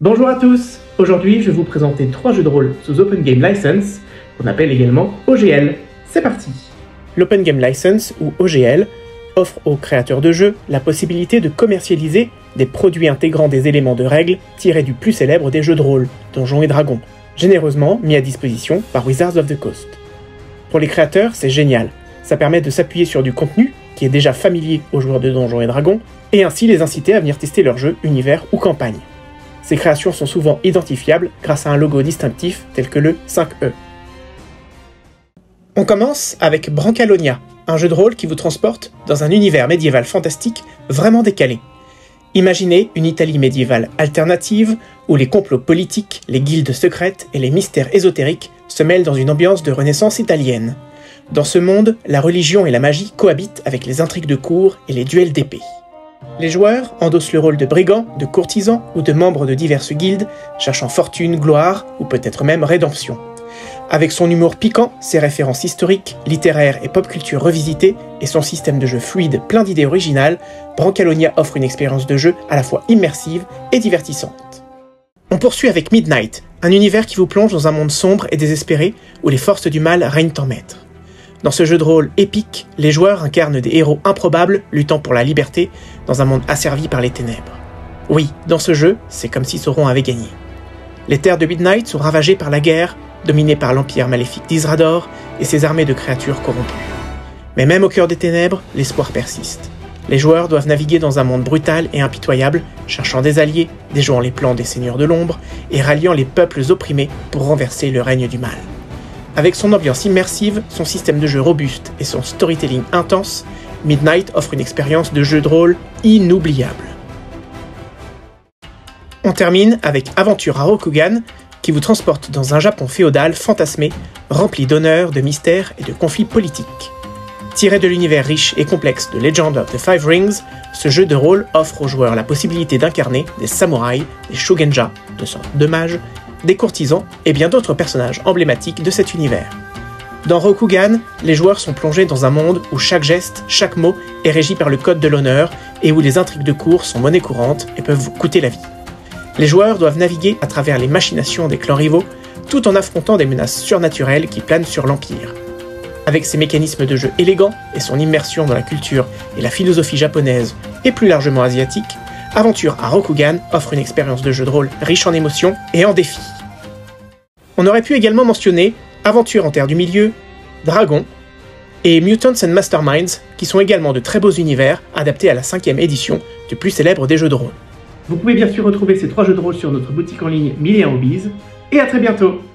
Bonjour à tous. Aujourd'hui, je vais vous présenter 3 jeux de rôle sous Open Game License, qu'on appelle également OGL. C'est parti. L'Open Game License, ou OGL, offre aux créateurs de jeux la possibilité de commercialiser des produits intégrant des éléments de règles tirés du plus célèbre des jeux de rôle, Donjons et Dragons, généreusement mis à disposition par Wizards of the Coast. Pour les créateurs, c'est génial. Ça permet de s'appuyer sur du contenu qui est déjà familier aux joueurs de Donjons et Dragons, et ainsi les inciter à venir tester leur jeu, univers ou campagne. Ces créations sont souvent identifiables grâce à un logo distinctif tel que le 5E. On commence avec Brancalonia, un jeu de rôle qui vous transporte dans un univers médiéval fantastique vraiment décalé. Imaginez une Italie médiévale alternative où les complots politiques, les guildes secrètes et les mystères ésotériques se mêlent dans une ambiance de Renaissance italienne. Dans ce monde, la religion et la magie cohabitent avec les intrigues de cour et les duels d'épée. Les joueurs endossent le rôle de brigands, de courtisans ou de membres de diverses guildes, cherchant fortune, gloire ou peut-être même rédemption. Avec son humour piquant, ses références historiques, littéraires et pop culture revisitées, et son système de jeu fluide plein d'idées originales, Brancalonia offre une expérience de jeu à la fois immersive et divertissante. On poursuit avec Midnight, un univers qui vous plonge dans un monde sombre et désespéré où les forces du mal règnent en maître. Dans ce jeu de rôle épique, les joueurs incarnent des héros improbables luttant pour la liberté dans un monde asservi par les ténèbres. Oui, dans ce jeu, c'est comme si Sauron avait gagné. Les terres de Midnight sont ravagées par la guerre, dominées par l'empire maléfique d'Isrador et ses armées de créatures corrompues. Mais même au cœur des ténèbres, l'espoir persiste. Les joueurs doivent naviguer dans un monde brutal et impitoyable, cherchant des alliés, déjouant les plans des seigneurs de l'ombre et ralliant les peuples opprimés pour renverser le règne du mal. Avec son ambiance immersive, son système de jeu robuste et son storytelling intense, Midnight offre une expérience de jeu de rôle inoubliable. On termine avec Aventure à Rokugan, qui vous transporte dans un Japon féodal fantasmé, rempli d'honneurs, de mystères et de conflits politiques. Tiré de l'univers riche et complexe de Legend of the Five Rings, ce jeu de rôle offre aux joueurs la possibilité d'incarner des samouraïs, des shogunja, de sortes de mages, des courtisans et bien d'autres personnages emblématiques de cet univers. Dans Rokugan, les joueurs sont plongés dans un monde où chaque geste, chaque mot est régi par le code de l'honneur et où les intrigues de cour sont monnaie courante et peuvent vous coûter la vie. Les joueurs doivent naviguer à travers les machinations des clans rivaux tout en affrontant des menaces surnaturelles qui planent sur l'Empire. Avec ses mécanismes de jeu élégants et son immersion dans la culture et la philosophie japonaise et plus largement asiatique, Aventure à Rokugan offre une expérience de jeu de rôle riche en émotions et en défis. On aurait pu également mentionner Aventure en Terre du Milieu, Dragon et Mutants and Masterminds, qui sont également de très beaux univers adaptés à la 5e édition du plus célèbre des jeux de rôle. Vous pouvez bien sûr retrouver ces 3 jeux de rôle sur notre boutique en ligne Millia Hobbies, et à très bientôt!